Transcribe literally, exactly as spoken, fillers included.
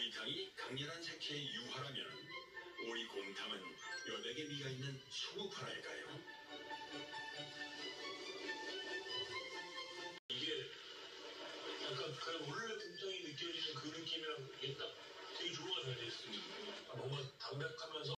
오리탕이 강렬한 색채의 유화라면 오리곰탕은 뼈대게 미가 있는 소고파랄까요? 이게 약간 그냥 원래 곰탕이 느껴지는